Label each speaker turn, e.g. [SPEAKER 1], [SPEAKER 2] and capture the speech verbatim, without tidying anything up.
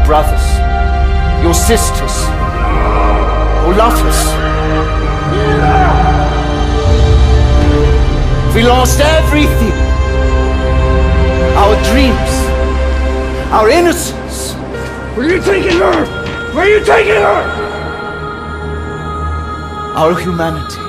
[SPEAKER 1] brothers, your sisters, who love us. We lost everything. Our dreams, our innocence.
[SPEAKER 2] Where are you taking her? Where are you taking her?
[SPEAKER 1] Our humanity.